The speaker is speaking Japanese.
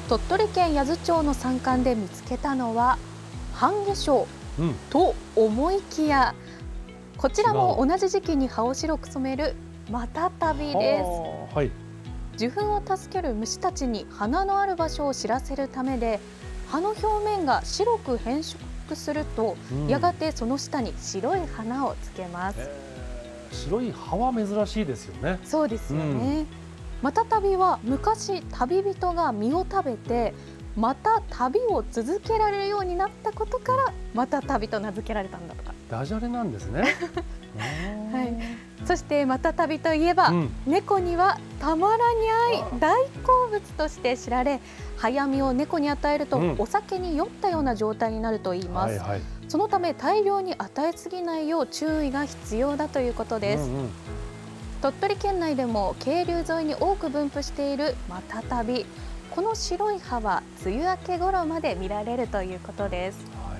鳥取県八頭町の山間で見つけたのは半夏生、と思いきや、こちらも同じ時期に葉を白く染めるマタタビです。受粉を助ける虫たちに花のある場所を知らせるためで、葉の表面が白く変色すると、やがてその下に白い花をつけます。 白い葉は珍しいですよね。 そうですよね。マタタビは昔旅人が実を食べてまた旅を続けられるようになったことからマタタビと名付けられたんだとか。 ダジャレなんですね。 はい、そしてマタタビといえば、猫にはたまらにゃい大好物として知られ、早実を猫に与えると、お酒に酔ったような状態になるといいます。そのため大量に与えすぎないよう注意が必要だということです。鳥取県内でも渓流沿いに多く分布しているマタタビ、この白い葉は梅雨明け頃まで見られるということです。